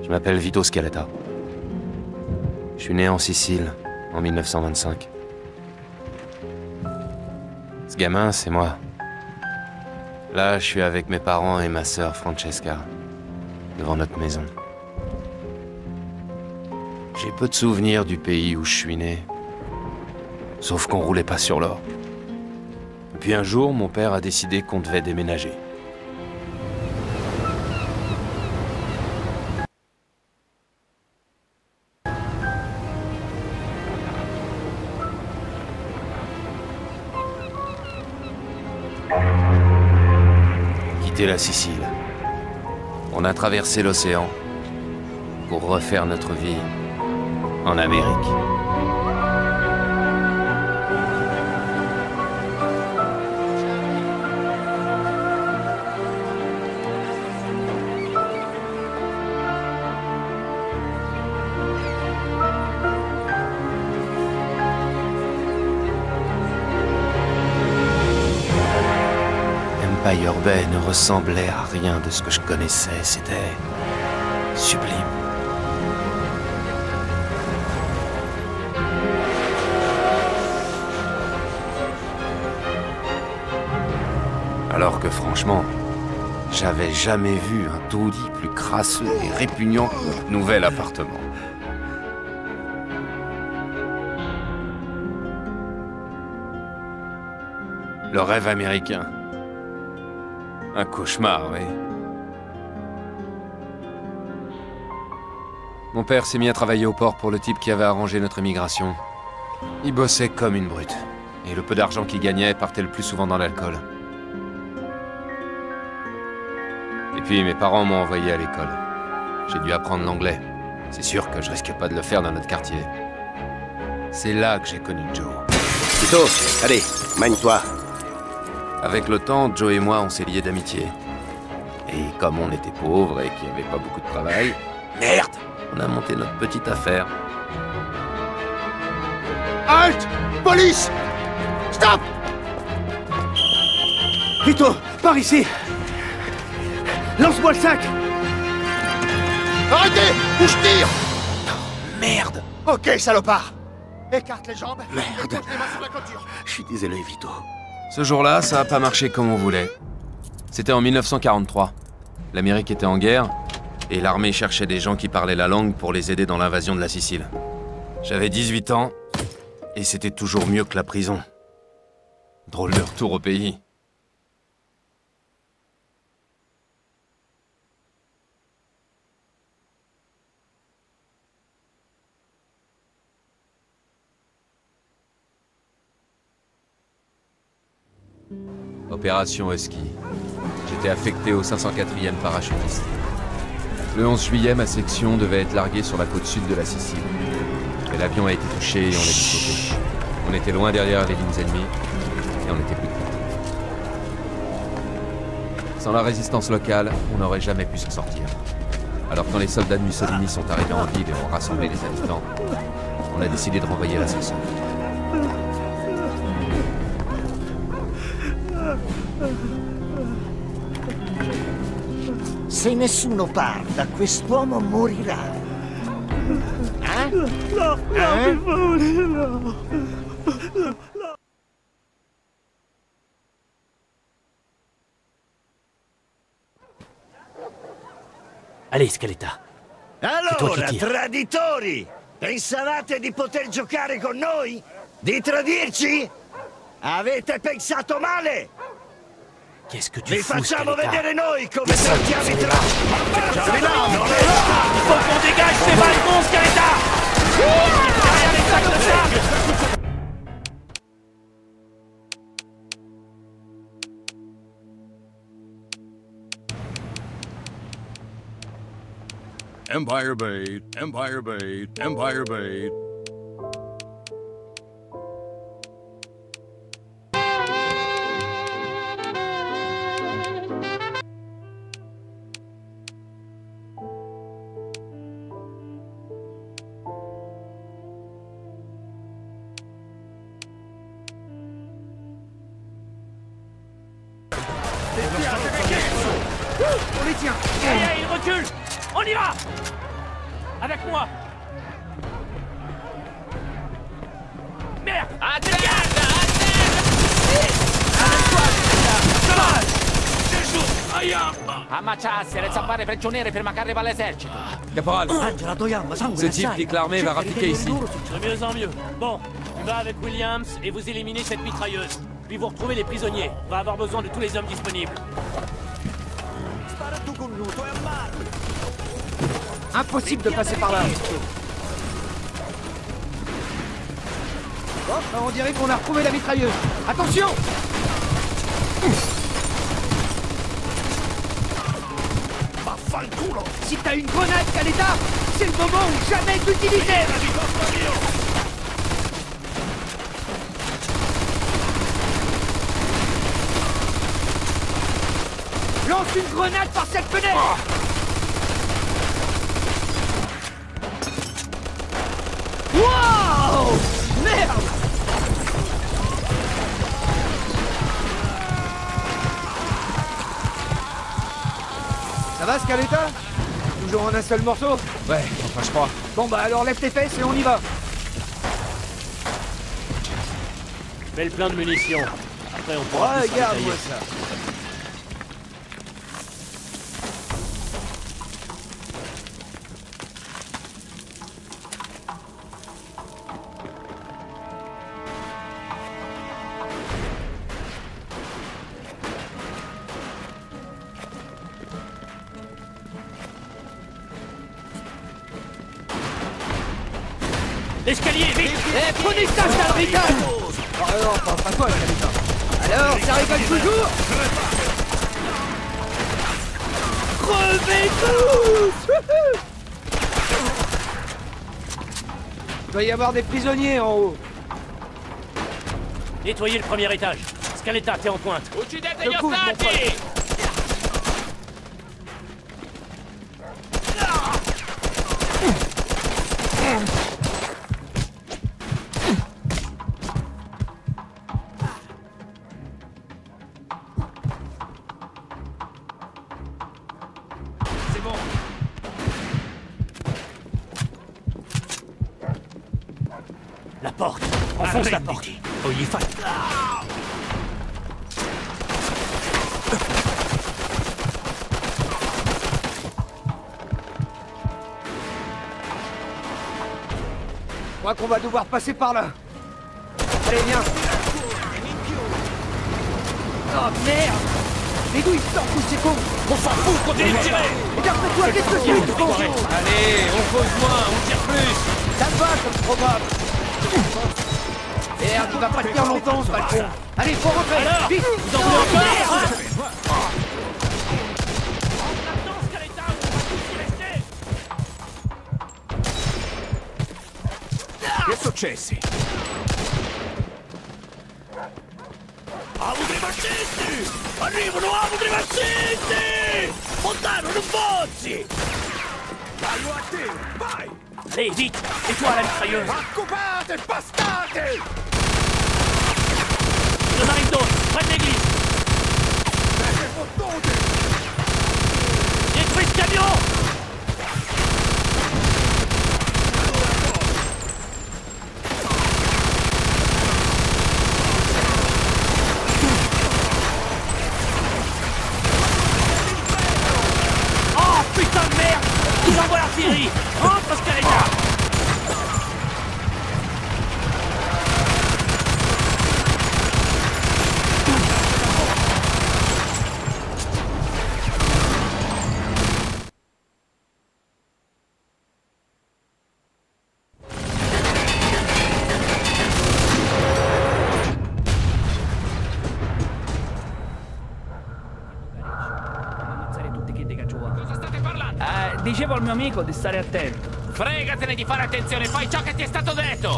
Je m'appelle Vito Scaletta. Je suis né en Sicile, en 1925. Ce gamin, c'est moi. Là, je suis avec mes parents et ma sœur Francesca, devant notre maison. J'ai peu de souvenirs du pays où je suis né, sauf qu'on roulait pas sur l'or. Et puis un jour, mon père a décidé qu'on devait déménager. Quitter la Sicile. On a traversé l'océan pour refaire notre vie en Amérique. Empire Bay ne ressemblait à rien de ce que je connaissais, c'était sublime. Alors que franchement, j'avais jamais vu un taudis plus crasseux et répugnant que notre nouvel appartement. Le rêve américain. Un cauchemar, oui. Mon père s'est mis à travailler au port pour le type qui avait arrangé notre émigration. Il bossait comme une brute. Et le peu d'argent qu'il gagnait partait le plus souvent dans l'alcool. Et puis mes parents m'ont envoyé à l'école. J'ai dû apprendre l'anglais. C'est sûr que je risquais pas de le faire dans notre quartier. C'est là que j'ai connu Joe. Vito, allez, manie-toi. Avec le temps, Joe et moi, on s'est liés d'amitié. Et comme on était pauvres et qu'il n'y avait pas beaucoup de travail... Merde! On a monté notre petite affaire. Halt! Police! Stop! Vito, par ici! Lance-moi le sac! Arrêtez! Ou je tire! Merde! Ok, salopard! Écarte les jambes. Merde! Et pose les mains sur la clôture. Je suis désolé, Vito. Ce jour-là, ça n'a pas marché comme on voulait. C'était en 1943. L'Amérique était en guerre, et l'armée cherchait des gens qui parlaient la langue pour les aider dans l'invasion de la Sicile. J'avais 18 ans, et c'était toujours mieux que la prison. Drôle de retour au pays. Opération Husky. J'étais affecté au 504e parachutiste. Le 11 juillet, ma section devait être larguée sur la côte sud de la Sicile. Mais l'avion a été touché et on a dû sauter. On était loin derrière les lignes ennemies et on n'était plus de côté. Sans la résistance locale, on n'aurait jamais pu s'en sortir. Alors quand les soldats de Mussolini sont arrivés en ville et ont rassemblé les habitants, on a décidé de renvoyer l'ascenseur. Se nessuno parla, quest'uomo morirà. Eh? No, per favore, no. Allez, Scaletta. Allora, traditori! Pensavate di poter giocare con noi? Di tradirci? Avete pensato male! Qu'est-ce que tu Vi fous, facciamo Scaletta? vedere noi come trattiamo i tra... Il faut qu'on dégage ces balcons, Scaletta! Derrière les sacs de sable! Empire Bay, Empire Bay, Empire Bay. On les tient! Il recule! On y va! Avec moi. Merde. A terra! Ammacciarsi, resta a fare prigionieri prima che arriva l'esercito. Caporal, Angela, Toyama, sangue ce type pique l'armée va rappiquer ici. De mieux en mieux. Bon, tu vas avec Williams et vous éliminez cette mitrailleuse. Puis vous retrouvez les prisonniers. On va avoir besoin de tous les hommes disponibles. Impossible de passer par là. Bon, on dirait qu'on a retrouvé la mitrailleuse. Attention! Si t'as une grenade, Caleta, c'est le moment ou jamais d'utiliser! Lance une grenade par cette fenêtre! Wow! Merde! Ça va, Scaletta? Toujours en un seul morceau? Ouais, enfin je crois. Bon bah alors lève tes fesses et on y va. Fais le plein de munitions. Après on pourra plus se Regarde-moi ravitailler. ça. L'escalier, vite! Prenez ça, sale ricane! Oh non, pas toi, Scaletta. Alors, ça rigole toujours? Crevez tous! Il doit y avoir des prisonniers en haut. Nettoyez le premier étage. Scaletta, t'es en pointe. Uccidete Le gli coup, mon ostaggi! C'est bon. La porte. Enfonce la porte. Oh, il est fat. Je crois qu'on va devoir passer par là. Allez, viens. Oh merde! Mais d'où il sort tous ces cons? On s'en fout, continue de tirer! Regarde-toi, qu'est-ce que c'est, con? Allez, on cause moins, on tire plus! Ça va comme probable. Merde, il va pas tenir longtemps ce balcon. Allez, faut rentrer. Alors, Vite. vous en voulez Non, encore? merde. Maintenant, Scaletta, on va tous y rester! Che è successo? Amo dei fascisti! Arrivano amo dei fascisti! Montano, non bozzi! Dallo a te! Vai! Allez, vite! Nettoie la mitrailleuse! Occupate, bastardi! Il en arrive d'autres! Près de l'église! Siete fottuti! Détruis ce camion! Oh putain de merde! Ils envoient l'artillerie! Rentre, Scaletta! Cosa state parlando? Dicevo al mio amico di stare attento. Fregatene di fare attenzione, fai ciò che ti è stato detto!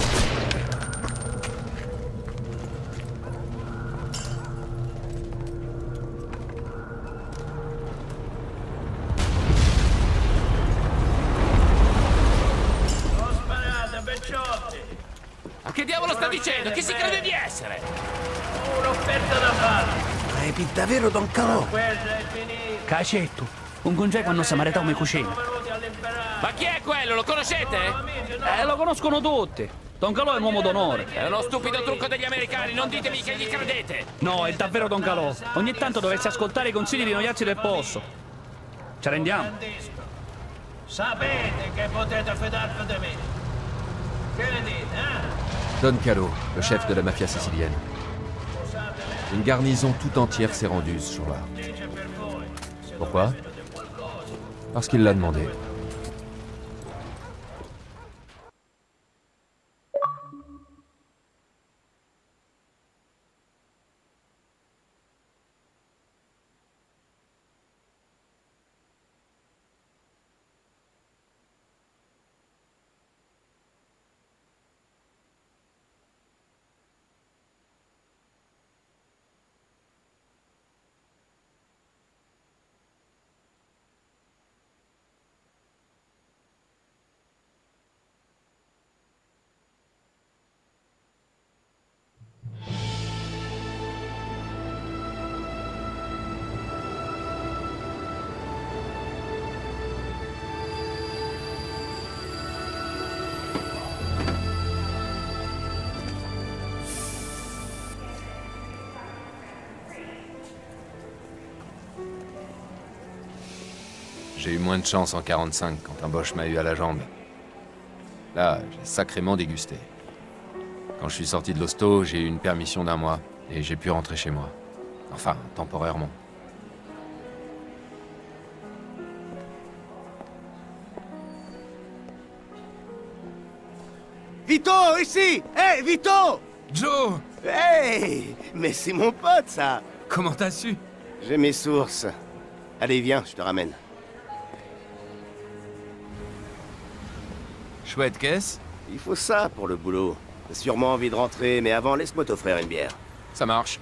Ma che diavolo sta dicendo? Chi si crede di essere? Un'offerta da fare! Repi davvero Don Calò? Quella è finita! Cacetto, un congeco hanno samarità come cucina. Venuti all'imperare! Ma chi è quello? Lo conoscete? Lo conoscono tutti. Don Calò è un uomo d'onore. È uno stupido trucco degli americani, non ditemi che gli credete! No, è davvero Don Calò. Ogni tanto dovresti ascoltare i consigli di noiazzi del posto. Ci rendiamo? Sapete che potete fidarvi di me. Che ne dite, eh? Don Calò, le chef de la mafia sicilienne. Une garnison tout entière s'est rendue ce jour-là. Pourquoi? Parce qu'il l'a demandé. J'ai eu moins de chance en 45 quand un Boche m'a eu à la jambe. Là, j'ai sacrément dégusté. Quand je suis sorti de l'hosto, j'ai eu une permission d'1 mois et j'ai pu rentrer chez moi. Enfin, temporairement. Vito, ici! Hé, Vito! Joe! Hey! Mais c'est mon pote, ça! Comment t'as su? J'ai mes sources. Allez, viens, je te ramène. Chouette caisse? Il faut ça pour le boulot. T'as sûrement envie de rentrer, mais avant, laisse-moi t'offrir une bière. Ça marche.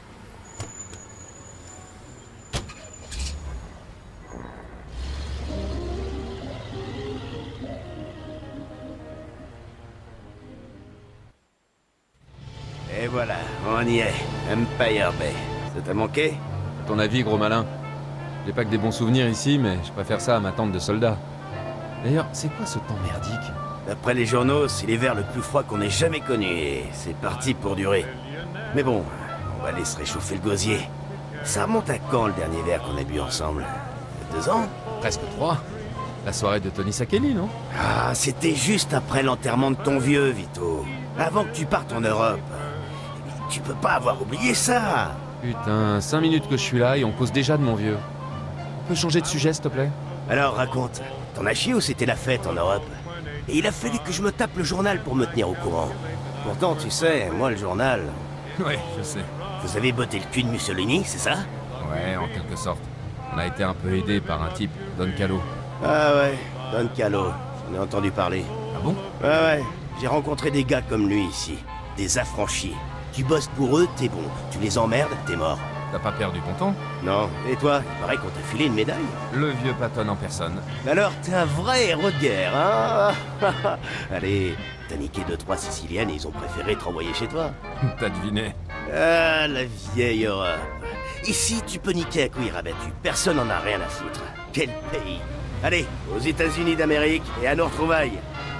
Et voilà, on y est. Empire Bay. Ça t'a manqué? À ton avis, gros malin? J'ai pas que des bons souvenirs ici, mais je préfère ça à ma tente de soldat. D'ailleurs, c'est quoi ce temps merdique? D'après les journaux, c'est l'hiver le plus froid qu'on ait jamais connu, et c'est parti pour durer. Mais bon, on va aller se réchauffer le gosier. Ça remonte à quand, le dernier verre qu'on a bu ensemble? Il y a 2 ans? Presque 3. La soirée de Tony Sakeli, non? Ah, c'était juste après l'enterrement de ton vieux, Vito. Avant que tu partes en Europe. Tu peux pas avoir oublié ça. Putain, 5 minutes que je suis là et on cause déjà de mon vieux. On peut changer de sujet, s'il te plaît? Alors, raconte. T'en as chié ou c'était la fête en Europe? Et il a fallu que je me tape le journal pour me tenir au courant. Pourtant, tu sais, moi, le journal... Ouais, je sais. Vous avez botté le cul de Mussolini, c'est ça? Ouais, en quelque sorte. On a été un peu aidé par un type, Don Calò. Ah ouais, Don Calò. J'en ai entendu parler. Ah bon? Ouais, j'ai rencontré des gars comme lui ici. Des affranchis. Tu bosses pour eux, t'es bon. Tu les emmerdes, t'es mort. T'as pas perdu ton temps? Non. Et toi, il paraît qu'on t'a filé une médaille. Le vieux Patton en personne. Alors, t'es un vrai héros de guerre, hein? Allez, t'as niqué 2-3 Siciliennes et ils ont préféré te renvoyer chez toi. T'as deviné. Ah, la vieille Europe. Ici, tu peux niquer à cuir abattu. Personne n'en a rien à foutre. Quel pays! Allez, aux États-Unis d'Amérique et à nos retrouvailles.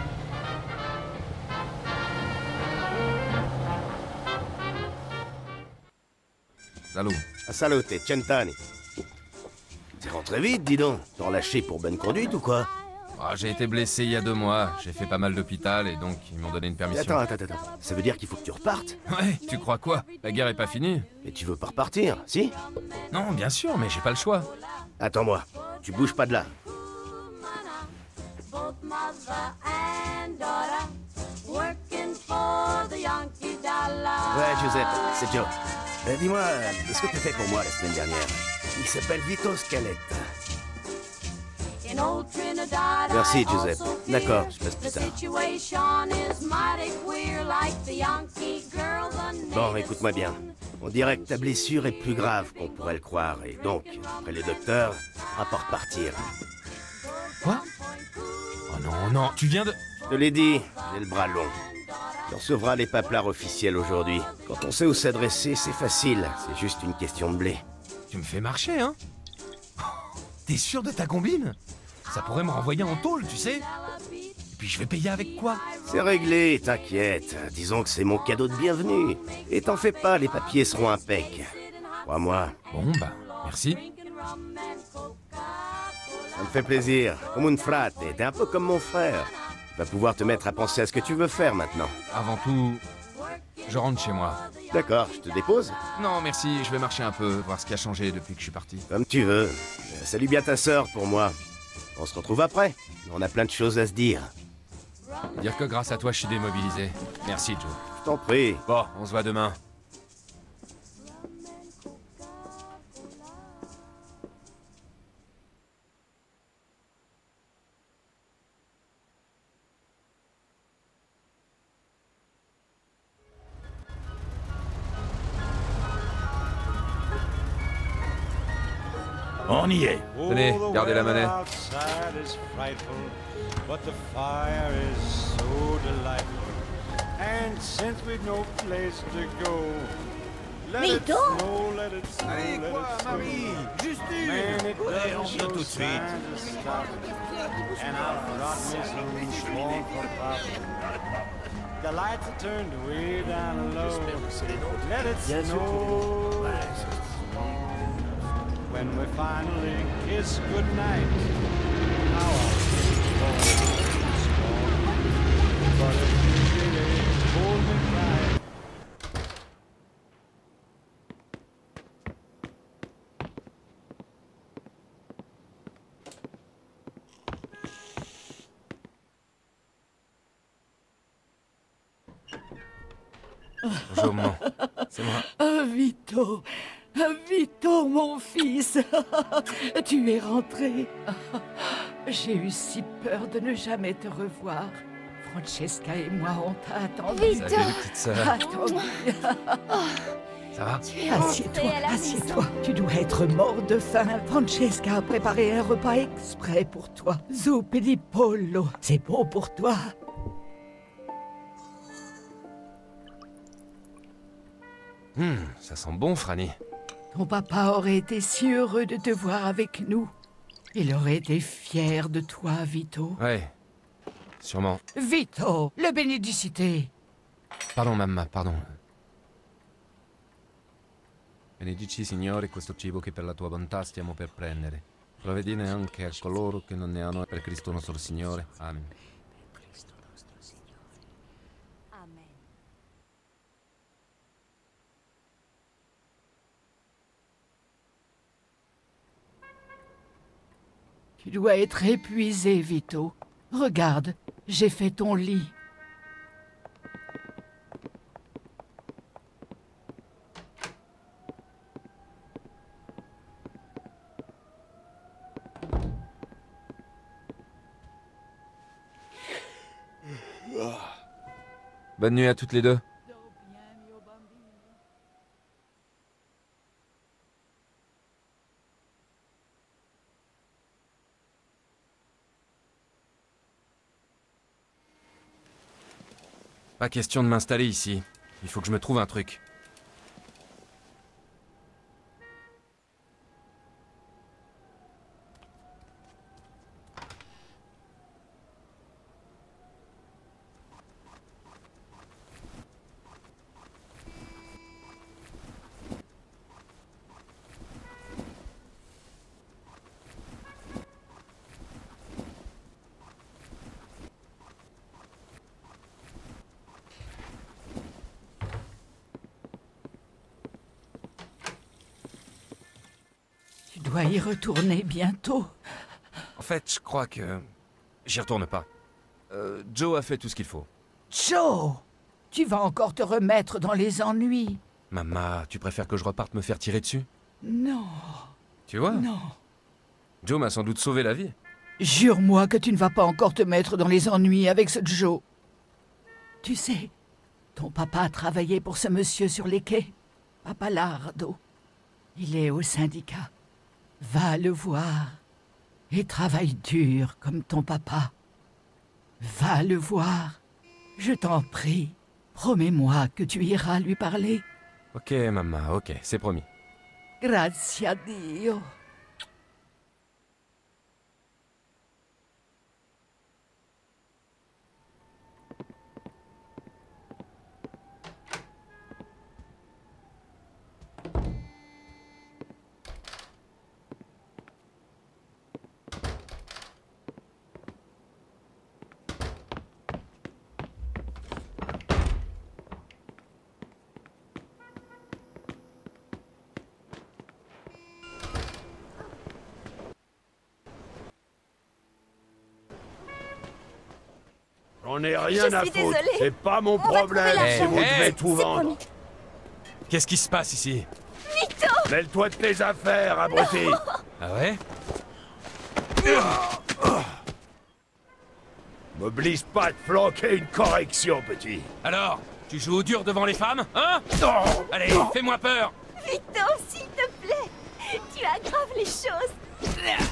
Salut. A salute, Centani. T'es rentré vite, dis donc. T'es relâché pour bonne conduite ou quoi? Ah, j'ai été blessé il y a 2 mois. J'ai fait pas mal d'hôpital et donc ils m'ont donné une permission. Attends. Ça veut dire qu'il faut que tu repartes? Ouais, tu crois quoi? La guerre est pas finie? Mais tu veux pas repartir, si? Non, bien sûr, mais j'ai pas le choix. Attends-moi. Tu bouges pas de là. Ouais, Giuseppe, c'est Joe. Dis-moi, qu'est-ce que t'as fait pour moi la semaine dernière? Il s'appelle Vito Scaletta. Merci, Giuseppe. D'accord, je passe plus tard. Bon, écoute-moi bien. On dirait que ta blessure est plus grave qu'on pourrait le croire, et donc, après le docteur, tu pourras pas repartir. Quoi? Oh non, tu viens de... Je te l'ai dit, j'ai le bras long. Tu recevras les paplards officiels aujourd'hui. Quand on sait où s'adresser, c'est facile. C'est juste une question de blé. Tu me fais marcher, hein? T'es sûr de ta combine? Ça pourrait me renvoyer en tôle, tu sais. Et puis je vais payer avec quoi? C'est réglé, t'inquiète. Disons que c'est mon cadeau de bienvenue. Et t'en fais pas, les papiers seront impeccs. Crois-moi. Bon, bah, merci. Ça me fait plaisir. Comme un frate, t'es un peu comme mon frère. Tu vas pouvoir te mettre à penser à ce que tu veux faire maintenant. Avant tout, je rentre chez moi. D'accord, je te dépose? Non, merci, je vais marcher un peu, voir ce qui a changé depuis que je suis parti. Comme tu veux. Salut bien ta sœur pour moi. On se retrouve après. On a plein de choses à se dire. Dire que grâce à toi, je suis démobilisé. Merci, Joe. Je t'en prie. Bon, on se voit demain. On y est. Tenez, gardez la monnaie. But the fire is so delightful. And since we've no place to go, let it snow, let it snow, Allez, let quoi, it snow. Marie? Juste Man, it Ouais, on doesn't vient show tout de suite. signs of stopping. And I've brought me some warm for pop. The lights are turned way down low. Let it snow. When we finally kiss goodnight, how I'll but if you really hold me tight. Bonjour, maman. C'est moi. Vito, Vito, mon fils, tu es rentré. J'ai eu si peur de ne jamais te revoir. Francesca et moi, on t'a attendu. Salut, petite sœur. Attendu. Ça va? Assieds-toi, assieds-toi. Tu dois être mort de faim. Francesca a préparé un repas exprès pour toi. Zuppi di pollo, c'est bon pour toi. Ça sent bon, Franny. Ton papa aurait été si heureux de te voir avec nous. Il aurait été fier de toi, Vito. Ouais, sûrement. Vito, le bénédicité. Pardon, mamma, pardon. Benedici, Signore, questo cibo che per la tua bontà stiamo per prendere. Provvedine anche a coloro che non ne hanno per Cristo nostro Signore. Amen. Tu dois être épuisé, Vito. Regarde, j'ai fait ton lit. Bonne nuit à toutes les deux. Pas question de m'installer ici. Il faut que je me trouve un truc. Tu dois y retourner bientôt. En fait, je crois que... J'y retourne pas. Joe a fait tout ce qu'il faut. Joe, tu vas encore te remettre dans les ennuis. Maman, tu préfères que je reparte me faire tirer dessus? Non, Tu vois? non. Joe m'a sans doute sauvé la vie. Jure-moi que tu ne vas pas encore te mettre dans les ennuis avec ce Joe. Tu sais, ton papa a travaillé pour ce monsieur sur les quais. Papa Lardo. Il est au syndicat. Va le voir. Et travaille dur comme ton papa. Va le voir. Je t'en prie. Promets-moi que tu iras lui parler. Ok, maman, ok, c'est promis. Grazie a Dio. J'en ai rien à foutre. Désolée. C'est pas mon On va trouver problème l'argent. si vous devez tout C'est vendre. promis. Qu'est-ce qui se passe ici? Vito! Mêle-toi de tes affaires, abruti. Ah ouais? M'oblige pas à te flanquer une correction, petit. Alors, tu joues au dur devant les femmes, hein? Non. Allez, fais-moi peur! Vito, s'il te plaît! Tu aggraves les choses!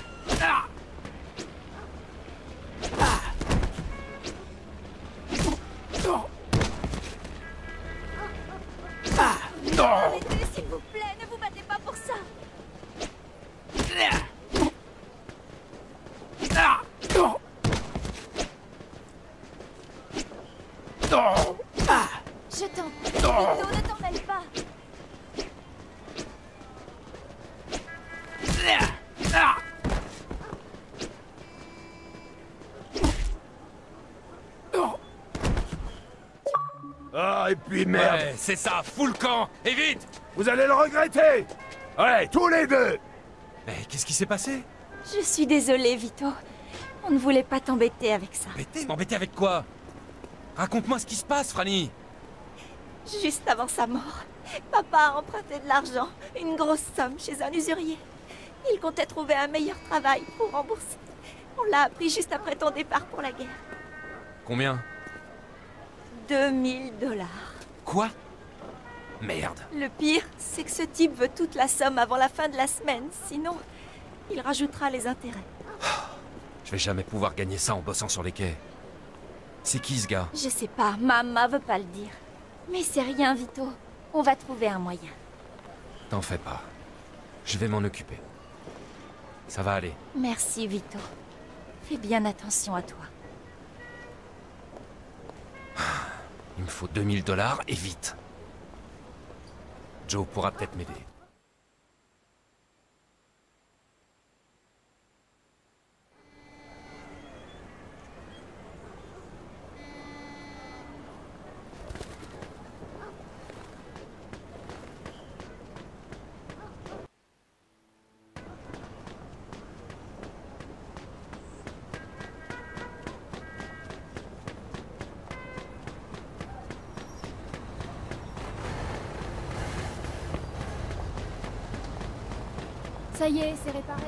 Arrêtez, s'il vous plaît, ne vous battez pas pour ça! Je t'en prie, Vito, ne t'en mêle pas! Ah, et puis merde. Ouais, c'est ça, fous le camp! Et vite! Vous allez le regretter. Ouais, tous les deux. Mais qu'est-ce qui s'est passé? Je suis désolée, Vito. On ne voulait pas t'embêter avec ça. M'embêter avec quoi? Raconte-moi ce qui se passe, Franny! Juste avant sa mort, papa a emprunté de l'argent, une grosse somme chez un usurier. Il comptait trouver un meilleur travail pour rembourser. On l'a appris juste après ton départ pour la guerre. Combien? 2000 $. Quoi? Merde. Le pire, c'est que ce type veut toute la somme avant la fin de la semaine, sinon, il rajoutera les intérêts. Je vais jamais pouvoir gagner ça en bossant sur les quais. C'est qui ce gars? Je sais pas, Mama veut pas le dire. Mais c'est rien, Vito. On va trouver un moyen. T'en fais pas. Je vais m'en occuper. Ça va aller. Merci, Vito. Fais bien attention à toi. Il me faut 2000 $ et vite. Joe pourra peut-être m'aider. Ça y est, c'est réparé.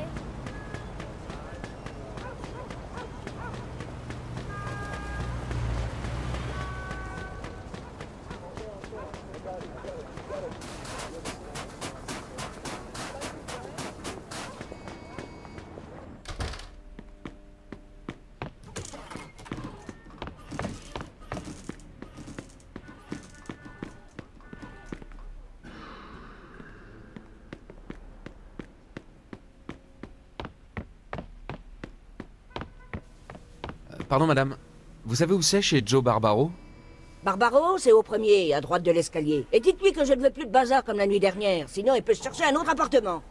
Pardon, madame. Vous savez où c'est chez Joe Barbaro? Barbaro, c'est au premier, à droite de l'escalier. Et dites-lui que je ne veux plus de bazar comme la nuit dernière, sinon il peut se chercher un autre appartement.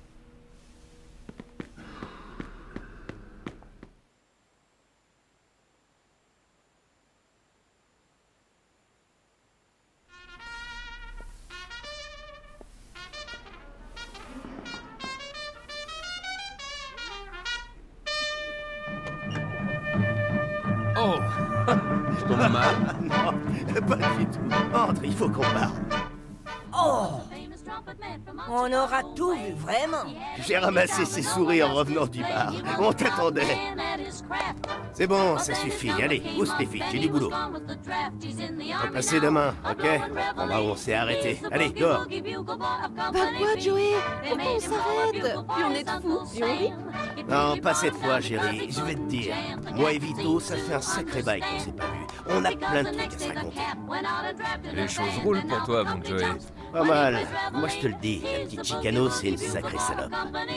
Oh! Je tombe mal. Non, pas du tout. Entre, il faut qu'on parle. Oh! On aura tout vu, vraiment. J'ai ramassé ses souris en revenant du bar. On t'attendait. C'est bon, ça suffit. Allez, pousse les filles, j'ai du boulot. On va passer demain, ok? On va où on s'est arrêté. Allez, dehors. Bah quoi, Joey? Pourquoi on s'arrête? Puis on est de fous, puis on rit. Non, pas cette fois, chérie. Je vais te dire. Moi et Vito, ça fait un sacré bail qu'on s'est pas vu. On a plein de trucs à se raconter. Les choses roulent pour toi, mon Joey. Pas mal. Moi, je te le dis. La petite Chicano, c'est une sacrée salope.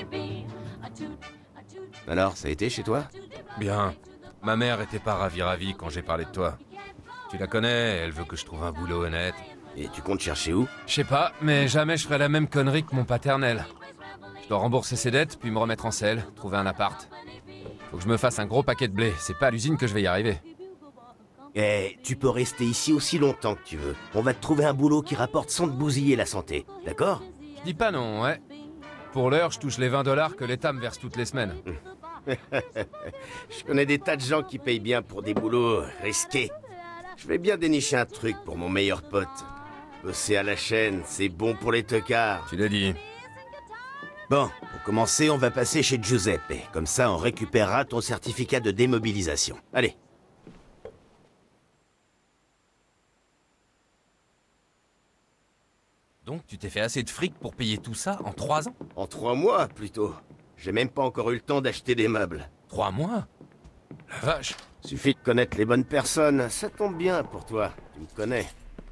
Alors, ça a été chez toi? Bien. Ma mère était pas ravie quand j'ai parlé de toi. Tu la connais, elle veut que je trouve un boulot honnête. Et tu comptes chercher où? Je sais pas, mais jamais je ferai la même connerie que mon paternel. Je dois rembourser ses dettes, puis me remettre en selle, trouver un appart. Faut que je me fasse un gros paquet de blé, c'est pas à l'usine que je vais y arriver. Eh, tu peux rester ici aussi longtemps que tu veux. On va te trouver un boulot qui rapporte sans te bousiller la santé, d'accord? Je dis pas non, ouais. Pour l'heure, je touche les 20 $ que l'État me verse toutes les semaines. Je connais des tas de gens qui payent bien pour des boulots risqués. Je vais bien dénicher un truc pour mon meilleur pote. Bosser à la chaîne, c'est bon pour les tocards. Tu l'as dit. Bon, pour commencer, on va passer chez Giuseppe. Comme ça, on récupérera ton certificat de démobilisation. Allez. Donc tu t'es fait assez de fric pour payer tout ça en 3 ans? En 3 mois, plutôt. J'ai même pas encore eu le temps d'acheter des meubles. 3 mois? La vache. Suffit de connaître les bonnes personnes. Ça tombe bien pour toi. Tu me connais.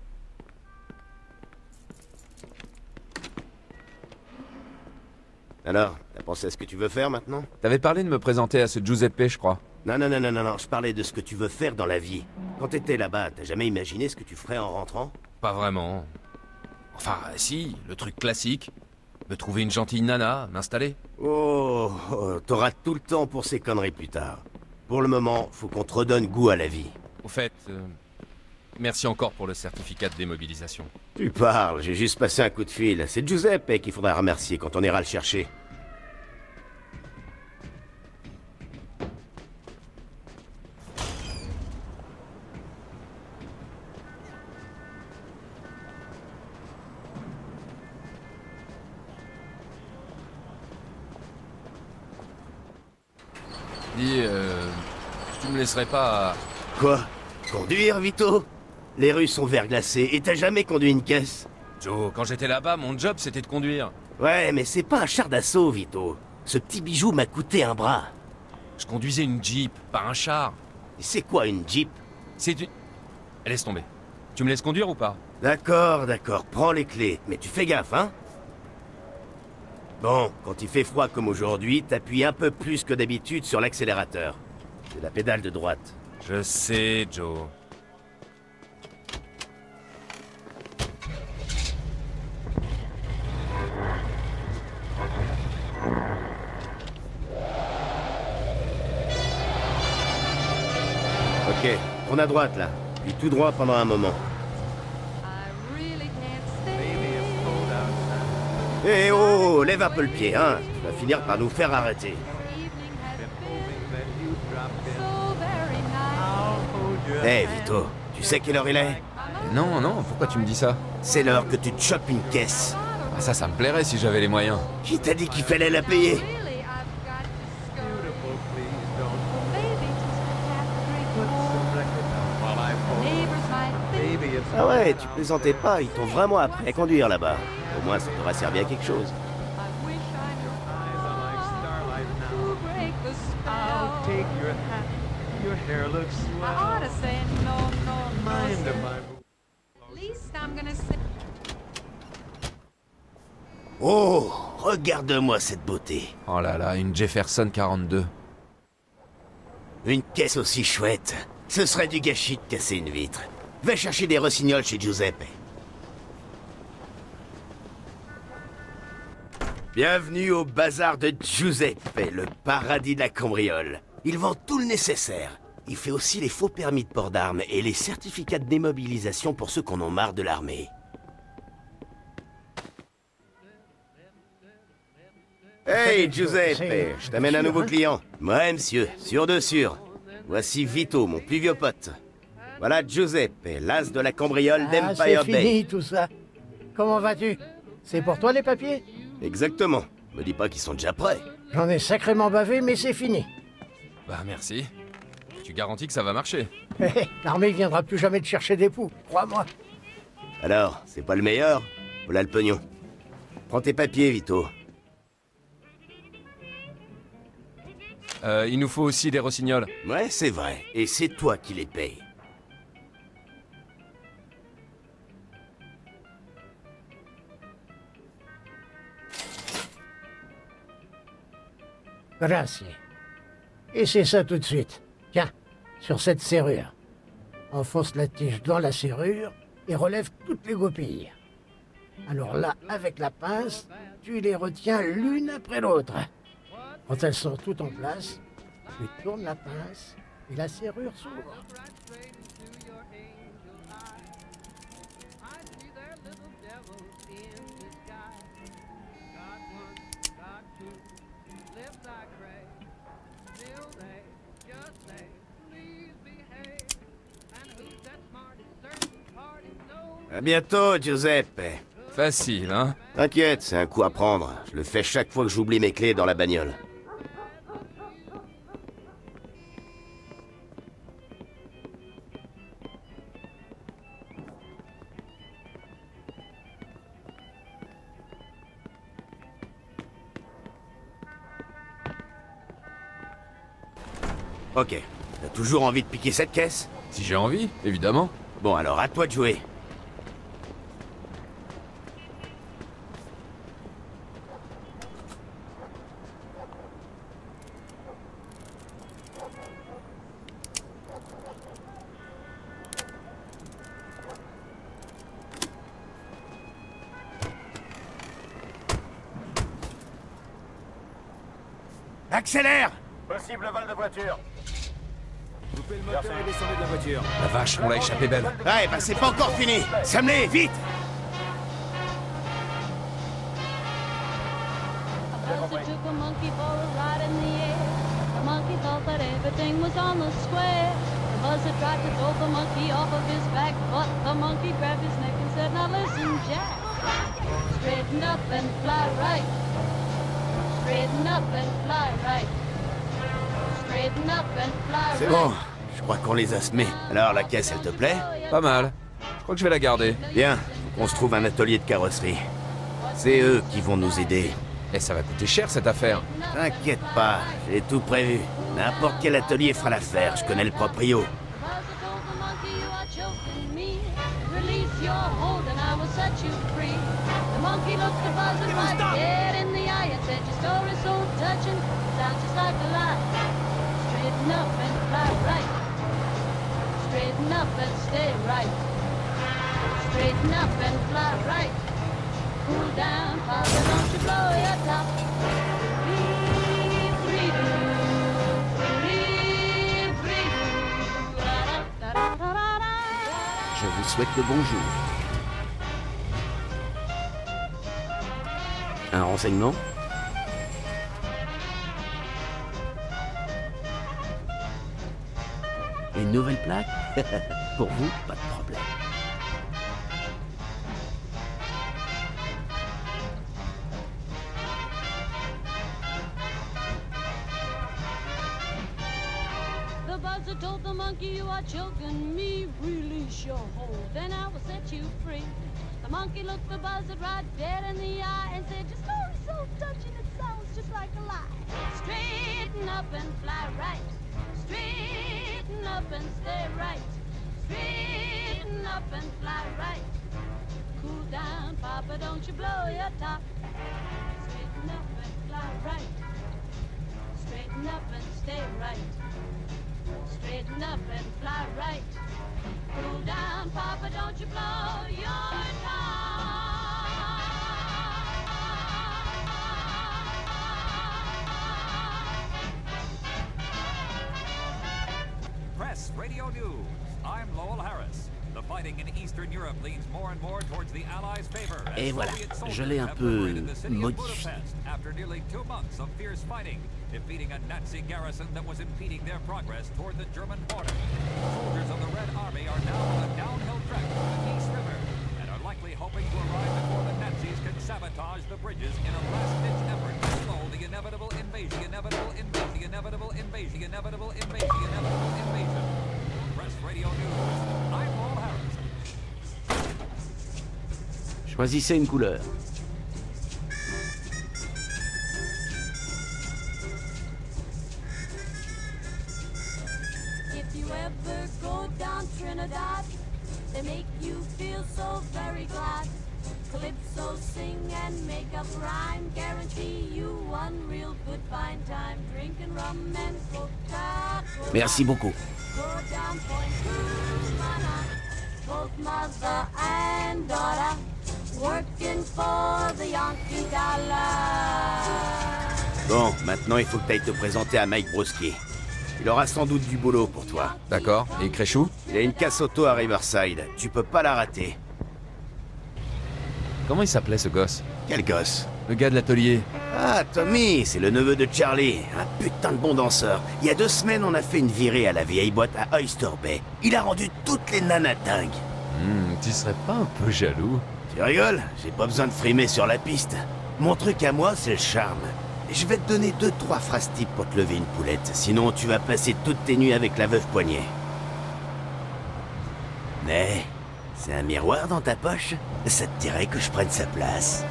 Alors, t'as pensé à ce que tu veux faire maintenant? T'avais parlé de me présenter à ce Giuseppe, je crois. Non, je parlais de ce que tu veux faire dans la vie. Quand t'étais là-bas, t'as jamais imaginé ce que tu ferais en rentrant? Pas vraiment. Enfin, si, le truc classique. Me trouver une gentille nana, m'installer. Oh, t'auras tout le temps pour ces conneries plus tard. Pour le moment, faut qu'on te redonne goût à la vie. Au fait, merci encore pour le certificat de démobilisation. Tu parles, j'ai juste passé un coup de fil. C'est Giuseppe qu'il faudra remercier quand on ira le chercher. Dis, tu me laisserais pas... Quoi? Conduire, Vito? Les rues sont verglacées et t'as jamais conduit une caisse? Joe, quand j'étais là-bas, mon job c'était de conduire. Ouais, mais c'est pas un char d'assaut, Vito. Ce petit bijou m'a coûté un bras. Je conduisais une Jeep, pas un char. Et c'est quoi une Jeep? C'est une... Laisse tomber. Tu me laisses conduire ou pas? D'accord, prends les clés. Mais tu fais gaffe, hein? Bon, quand il fait froid comme aujourd'hui, t'appuies un peu plus que d'habitude sur l'accélérateur. C'est la pédale de droite. Je sais, Joe. Ok, tourne à droite là, puis tout droit pendant un moment. Eh oh, lève un peu le pied, hein. Tu vas finir par nous faire arrêter. Eh Vito, tu sais quelle heure il est? Non, pourquoi tu me dis ça? C'est l'heure que tu te chopes une caisse. Ah, ça me plairait si j'avais les moyens. Qui t'a dit qu'il fallait la payer? Ah ouais, tu plaisantais pas, ils t'ont vraiment appris à conduire là-bas. Au moins, ça t'aura servi à quelque chose. Oh, regarde-moi cette beauté. Oh là là, une Jefferson 42. Une caisse aussi chouette. Ce serait du gâchis de casser une vitre. Va chercher des rossignols chez Giuseppe. Bienvenue au bazar de Giuseppe, le paradis de la cambriole. Il vend tout le nécessaire. Il fait aussi les faux permis de port d'armes et les certificats de démobilisation pour ceux qu'on en marre de l'armée. Hey Giuseppe, je t'amène un nouveau client. Ouais monsieur, sûr de sûr. Voici Vito, mon plus vieux pote. Voilà Giuseppe, l'as de la cambriole d'Empire Bay. C'est fini tout ça. Comment vas-tu? C'est pour toi les papiers? Exactement. Me dis pas qu'ils sont déjà prêts. J'en ai sacrément bavé, mais c'est fini. Bah merci. Tu garantis que ça va marcher? L'armée viendra plus jamais te chercher des poux, crois-moi. Alors, c'est pas le meilleur? Voilà le pognon. Prends tes papiers, Vito. Il nous faut aussi des rossignols. Ouais, c'est vrai. Et c'est toi qui les payes. Grazie. Et c'est ça tout de suite. Tiens, sur cette serrure. Enfonce la tige dans la serrure et relève toutes les goupilles. Alors là, avec la pince, tu les retiens l'une après l'autre. Quand elles sont toutes en place, tu tournes la pince et la serrure s'ouvre. À bientôt, Giuseppe. Facile, hein? T'inquiète, c'est un coup à prendre. Je le fais chaque fois que j'oublie mes clés dans la bagnole. Ok. T'as toujours envie de piquer cette caisse? Si j'ai envie, évidemment. Bon, alors à toi de jouer. Accélère! Possible vol de voiture. Coupez le moteur et descendez de la voiture. La vache, on l'a échappé belle. Ouais, bah c'est pas encore fini. Sam-les, vite! Buzzer took a monkey for a ride in the air. The monkey thought that everything was on the square. The buzzer tried to throw the monkey off of his back, but the monkey grabbed his neck and said, "Now listen, Jack. Straighten up and fly right. Straighten up and fly right. Straighten up and fly right." C'est bon, je crois qu'on les a semés. Alors, la caisse, elle te plaît? Pas mal. Je crois que je vais la garder. Bien, faut qu'on se trouve un atelier de carrosserie. C'est eux qui vont nous aider. Et ça va coûter cher cette affaire. T'inquiète pas, j'ai tout prévu. N'importe quel atelier fera l'affaire, je connais le proprio. Release your hold and I will set you free. The monkey looked the buzzer right dead in the eye and said, "Your story's so touching, sounds just like a lie. Straighten up and fly right. Straighten up and stay right. Straighten up and fly right. Cool down, father, don't you blow your top. Je vous souhaite le bonjour. Un renseignement? Une nouvelle plaque? Pour vous, pas de problème. The buzzer told the monkey, "You are choking me, release your hold, then I will set you free." The monkey looked the buzzard right dead in the eye and said, "Your story's so touching, it sounds just like a lie. Straighten up and fly right. Straighten up and stay right. Straighten up and fly right. Cool down, Papa, don't you blow your top. Straighten up and fly right. Straighten up and stay right. Straighten up and fly right. Cool down, Papa, don't you blow your Press Radio News. I'm Lowell Harris. The fighting in Eastern Europe leans more and more towards the Allies' favor. Et voilà, je l'ai un peu modifié. After nearly 2 months of fierce fighting, defeating a Nazi garrison that was impeding their progress toward the German border. Soldiers of the Red Army are now on a downhill trek to the East River and are likely hoping to arrive before the Nazis can sabotage the bridges in a last-ditch effort to slow the inevitable invasion, the inevitable invasion, the inevitable invasion, the inevitable invasion, the inevitable invasion. Press Radio News. I'm Paul Harris. Choisissez une couleur. If you ever go down Trinidad, they make you feel so very glad. Calypso sing and make up rhyme, guarantee you one real good fine time. Drinking rum and Coca-Cola. Merci beaucoup. Go down Point Cumana, both mother and daughter, working for the Yankee dollar. Bon, maintenant il faut que tu ailles te présenter à Mike Broski. Il aura sans doute du boulot pour toi. D'accord. Et Créchou? Il a une casse auto à Riverside. Tu peux pas la rater. Comment il s'appelait ce gosse? Quel gosse? le gars de l'atelier. Ah, Tommy, c'est le neveu de Charlie, un putain de bon danseur. Il y a 2 semaines, on a fait une virée à la vieille boîte à Oyster Bay. Il a rendu toutes les nanas dingues. Tu serais pas un peu jaloux? Tu rigoles? J'ai pas besoin de frimer sur la piste. Mon truc à moi, c'est le charme. Je vais te donner 2-3 phrases types pour te lever une poulette, sinon tu vas passer toutes tes nuits avec la veuve Poignet. Mais, c'est un miroir dans ta poche? Ça te dirait que je prenne sa place?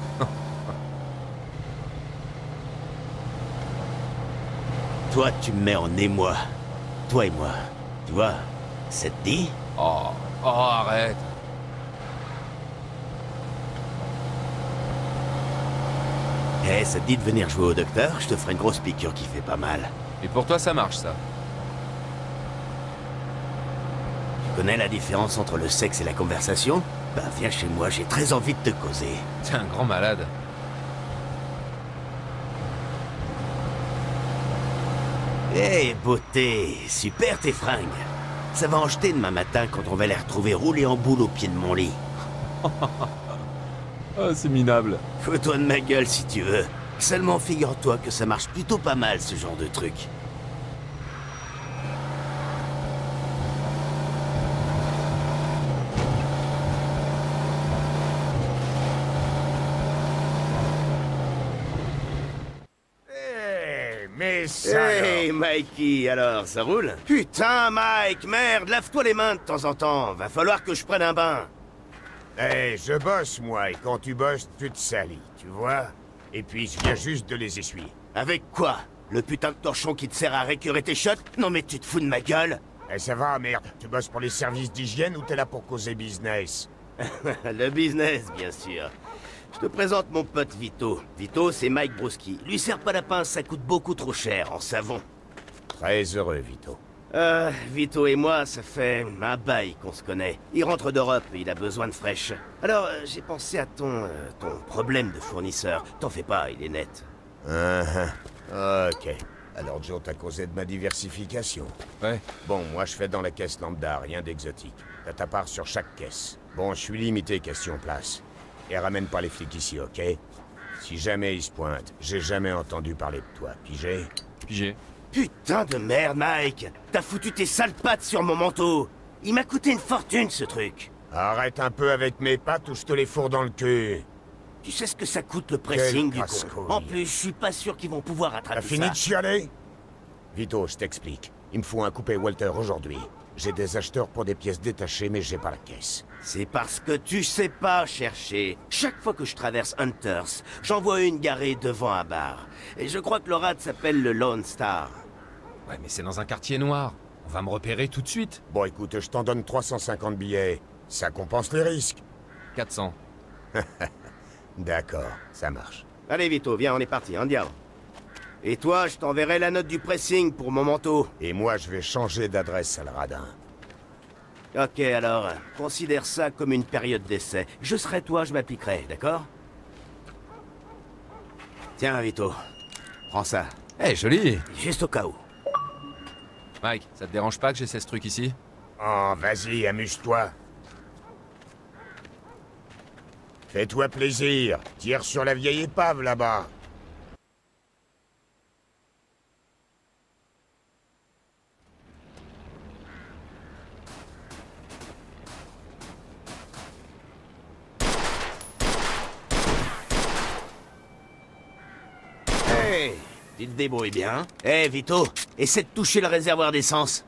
Toi, tu me mets en émoi. Toi et moi. Tu vois, ça te dit? Oh, arrête. Eh, ça te dit de venir jouer au docteur? Je te ferai une grosse piqûre qui fait pas mal. Et pour toi, ça marche, ça? Tu connais la différence entre le sexe et la conversation? Bah, viens chez moi, j'ai très envie de te causer. T'es un grand malade. Eh, beauté, super tes fringues. Ça va en jeter demain matin quand on va les retrouver roulés en boule au pied de mon lit. Oh, c'est minable. Fous-toi de ma gueule si tu veux. Seulement figure-toi que ça marche plutôt pas mal ce genre de truc. Hey, Mikey, alors, ça roule? Putain, Mike, merde, lave-toi les mains de temps en temps. Va falloir que je prenne un bain. Eh, je bosse, moi, et quand tu bosses, tu te salis, tu vois? Et puis, je viens juste de les essuyer. Avec quoi? Le putain de torchon qui te sert à récurer tes shots? Non mais tu te fous de ma gueule? Eh, ça va, merde. Tu bosses pour les services d'hygiène ou t'es là pour causer business? Le business, bien sûr. Je te présente mon pote Vito. Vito, c'est Mike Broski. Lui sert pas la pince, ça coûte beaucoup trop cher en savon. Très heureux, Vito. Vito et moi, ça fait un bail qu'on se connaît. Il rentre d'Europe et il a besoin de fraîche. Alors, j'ai pensé à ton problème de fournisseur. T'en fais pas, il est net. Ok. Alors Joe t'a causé de ma diversification. Ouais. Bon, moi je fais dans la caisse lambda, rien d'exotique. T'as ta part sur chaque caisse. Bon, je suis limité question place. Et ramène pas les flics ici, ok? Si jamais ils se pointent, j'ai jamais entendu parler de toi. Pigé? Pigé. Putain de merde, Mike! T'as foutu tes sales pattes sur mon manteau! Il m'a coûté une fortune, ce truc! Arrête un peu avec mes pattes ou je te les fourre dans le cul! Tu sais ce que ça coûte le pressing Quel du con? casse-couille. En plus, je suis pas sûr qu'ils vont pouvoir attraper T'as ça. fini de chialer? Vito, je t'explique. Il me faut un coupé Walter aujourd'hui. J'ai des acheteurs pour des pièces détachées, mais j'ai pas la caisse. C'est parce que tu sais pas chercher. Chaque fois que je traverse Hunters, j'en vois une garée devant un bar. Et je crois que le rad s'appelle le Lone Star. Ouais, mais c'est dans un quartier noir. On va me repérer tout de suite. Bon, écoute, je t'en donne 350 billets. Ça compense les risques. 400. D'accord, ça marche. Allez, Vito, viens, on est parti, andiamo. Et toi, je t'enverrai la note du pressing pour mon manteau. Et moi, je vais changer d'adresse à le radin. Ok, alors, considère ça comme une période d'essai. Je serai toi, je m'appliquerai, d'accord? Tiens, Vito, prends ça. Eh, joli. Juste au cas où. Mike, ça te dérange pas que j'essaie ce truc ici? Oh, vas-y, amuse-toi. Fais-toi plaisir. Tire sur la vieille épave, là-bas. Hey, tu te débrouilles bien. Hey, Vito, essaie de toucher le réservoir d'essence.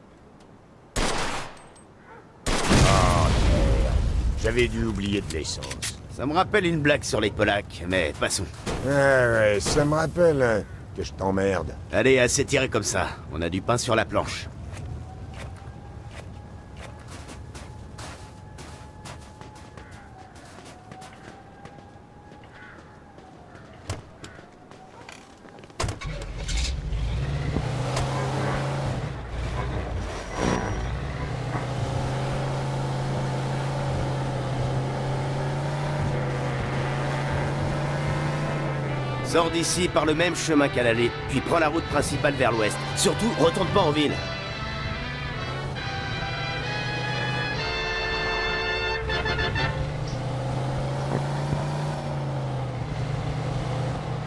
J'avais dû oublier de l'essence. Ça me rappelle une blague sur les Polacs, mais passons. Ah ouais, ça me rappelle hein, que je t'emmerde. Allez, assez tiré comme ça. On a du pain sur la planche. Sors d'ici par le même chemin qu'à l'aller, puis prends la route principale vers l'ouest. Surtout, retourne pas en ville.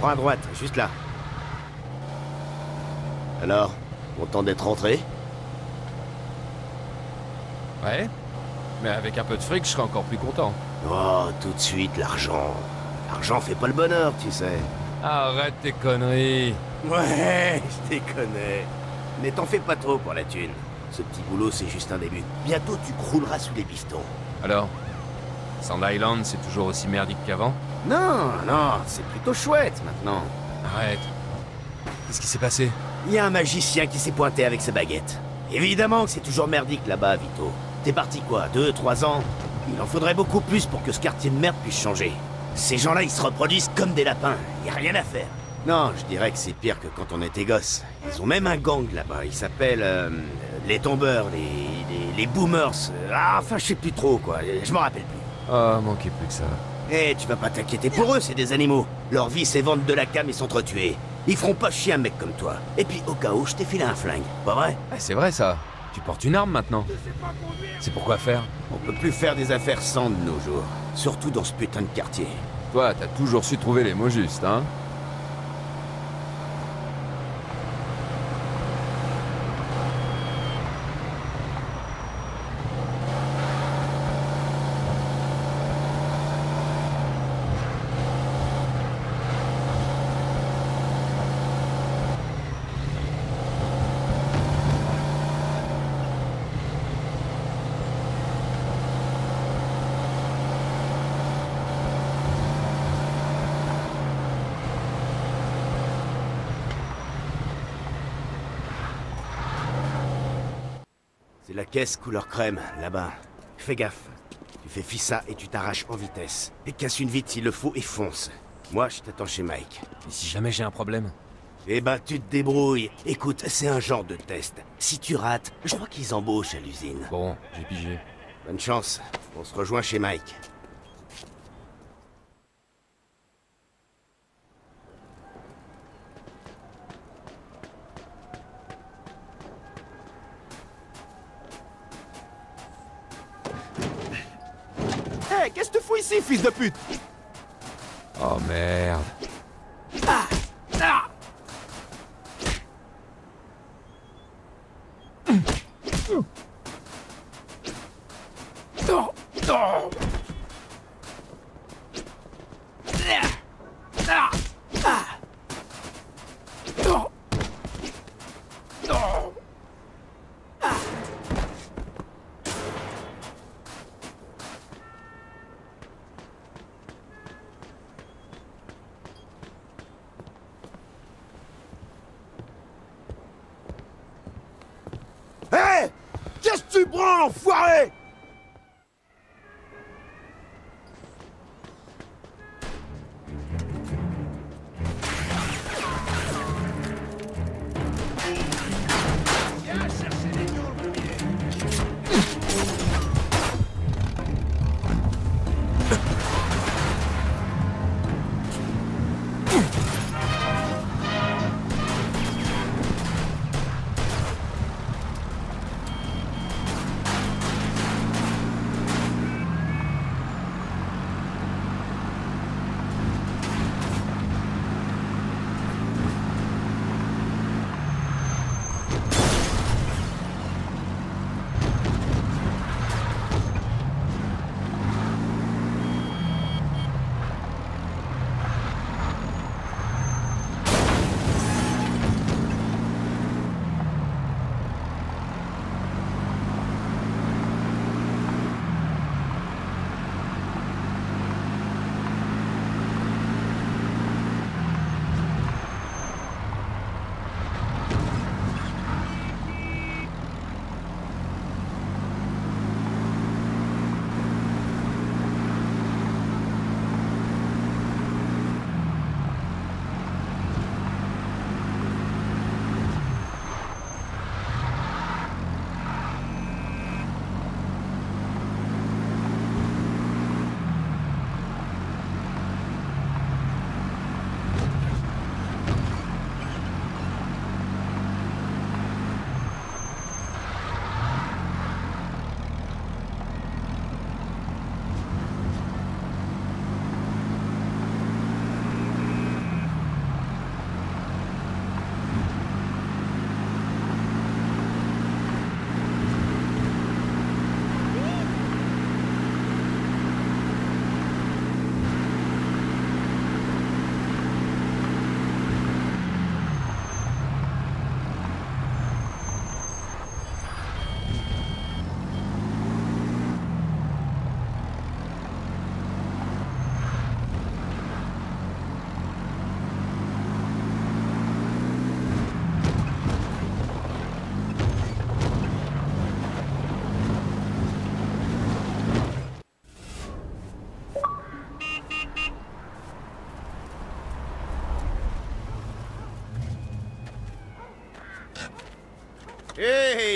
Prends à droite, juste là. Alors, content d'être rentré? Ouais. Mais avec un peu de fric, je serais encore plus content. Oh, tout de suite, l'argent. L'argent fait pas le bonheur, tu sais. Arrête tes conneries. Ouais, je déconne. Mais t'en fais pas trop pour la thune. Ce petit boulot, c'est juste un début. Bientôt, tu crouleras sous les pistons. Alors, Sand Island, c'est toujours aussi merdique qu'avant? Non, non, c'est plutôt chouette maintenant. Arrête. Qu'est-ce qui s'est passé? Il y a un magicien qui s'est pointé avec sa baguette. Évidemment que c'est toujours merdique là-bas, Vito. T'es parti quoi, 2, 3 ans? Il en faudrait beaucoup plus pour que ce quartier de merde puisse changer. Ces gens-là, ils se reproduisent comme des lapins. Y a rien à faire. Non, je dirais que c'est pire que quand on était gosse. Ils ont même un gang là-bas. Il s'appelle les tombeurs, les boomers. Ah, enfin, je sais plus trop quoi. Je m'en rappelle plus. Oh, manquait plus que ça. Eh, tu vas pas t'inquiéter pour eux, c'est des animaux. Leur vie, c'est vendre de la cam et s'entretuer. Ils feront pas chier un mec comme toi. Et puis, au cas où, je t'ai filé un flingue. Pas vrai? Ah, c'est vrai ça. Tu portes une arme maintenant. C'est pourquoi faire? On peut plus faire des affaires sans de nos jours. Surtout dans ce putain de quartier. Toi, t'as toujours su trouver les mots justes, hein? C'est la caisse couleur crème, là-bas. Fais gaffe. Tu fais fissa et tu t'arraches en vitesse. Et casse une vitre s'il le faut et fonce. Moi, je t'attends chez Mike. Et si jamais j'ai un problème? Eh ben, tu te débrouilles. Écoute, c'est un genre de test. Si tu rates, je crois qu'ils embauchent à l'usine. Bon, j'ai pigé. Bonne chance. On se rejoint chez Mike. Hé, qu'est-ce que tu fous ici, fils de pute? Oh merde. Ah! Ah! Hé! Qu'est-ce que tu branles, enfoiré?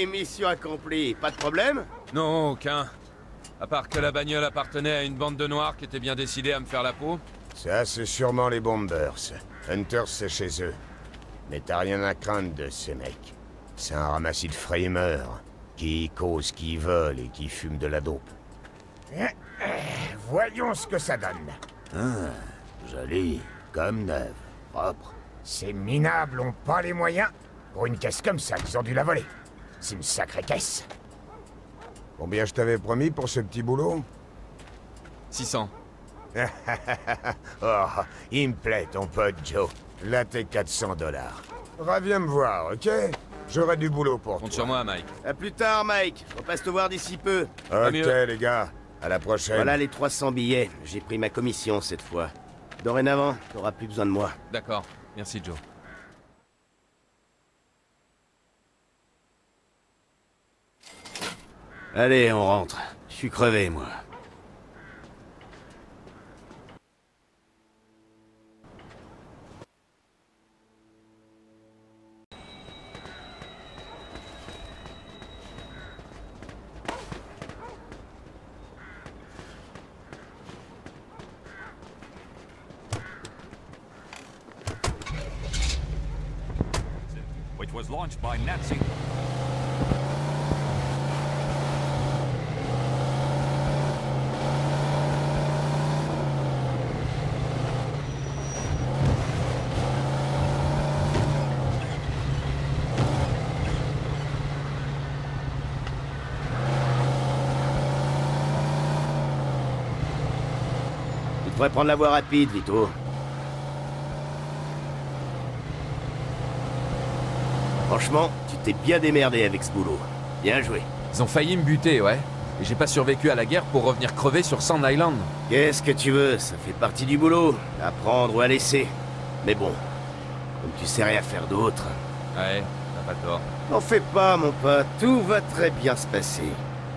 mission accomplie. Pas de problème? Non, aucun. À part que la bagnole appartenait à une bande de noirs qui était bien décidée à me faire la peau. Ça, c'est sûrement les Bombers. Hunters, c'est chez eux. Mais t'as rien à craindre de ces mecs. C'est un ramassis de frimeurs, qui causent, qui volent et qui fument de la dope. Voyons ce que ça donne. Ah, joli. Comme neuf. Propre. Ces minables ont pas les moyens. Pour une caisse comme ça, ils ont dû la voler. C'est une sacrée caisse. Combien je t'avais promis pour ce petit boulot? 600. Oh, il me plaît ton pote Joe. Là t'es 400 $. Reviens me voir, ok? J'aurai du boulot pour toi. Compte sur moi, Mike. À plus tard, Mike. On passe te voir d'ici peu. Ok, les gars. À la prochaine. Voilà les 300 billets. J'ai pris ma commission cette fois. Dorénavant, t'auras plus besoin de moi. D'accord. Merci, Joe. Allez, on rentre. Je suis crevé, moi. Which was launched by Nazi. Tu devrais prendre la voie rapide, Vito. Franchement, tu t'es bien démerdé avec ce boulot. Bien joué. Ils ont failli me buter, ouais. Et j'ai pas survécu à la guerre pour revenir crever sur Sand Island. Qu'est-ce que tu veux? Ça fait partie du boulot. À prendre ou à laisser. Mais bon, comme tu sais rien faire d'autre... Ouais, t'as pas tort. N'en fais pas, mon pote. Tout va très bien se passer.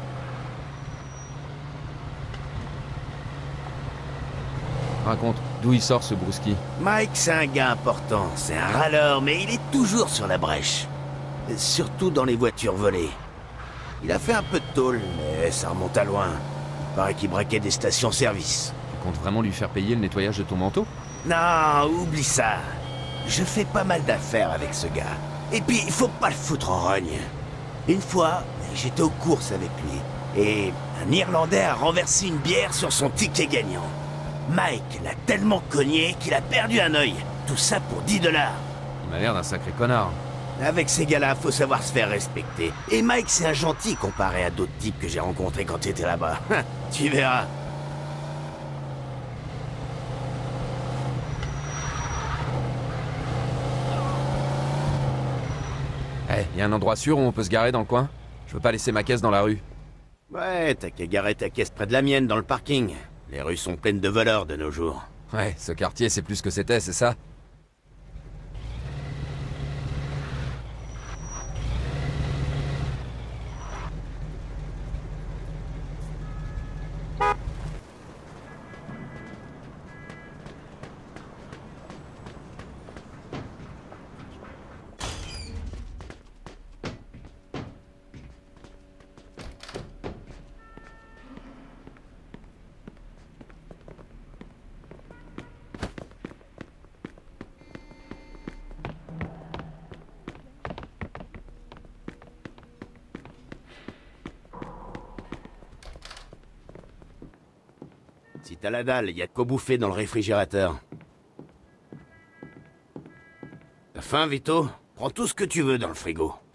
Raconte, d'où il sort ce Brewski? Mike, c'est un gars important. C'est un râleur, mais il est toujours sur la brèche. Surtout dans les voitures volées. Il a fait un peu de tôle, mais ça remonte à loin. Il paraît qu'il braquait des stations-service. Tu comptes vraiment lui faire payer le nettoyage de ton manteau? Non, oublie ça. Je fais pas mal d'affaires avec ce gars. Et puis, il faut pas le foutre en rogne. Une fois, j'étais aux courses avec lui. Et un Irlandais a renversé une bière sur son ticket gagnant. Mike l'a tellement cogné qu'il a perdu un œil. Tout ça pour 10 $. Il m'a l'air d'un sacré connard. Avec ces gars-là, faut savoir se faire respecter. Et Mike, c'est un gentil comparé à d'autres types que j'ai rencontrés quand t'étais là-bas. Tu verras. Eh, y a un endroit sûr où on peut se garer dans le coin? Je veux pas laisser ma caisse dans la rue. Ouais, t'as qu'à garer ta caisse près de la mienne, dans le parking. Les rues sont pleines de voleurs de nos jours. Ouais, ce quartier, c'est plus que c'était, c'est ça? Si t'as la dalle, y a de quoi bouffer dans le réfrigérateur. T'as faim, Vito? Prends tout ce que tu veux dans le frigo.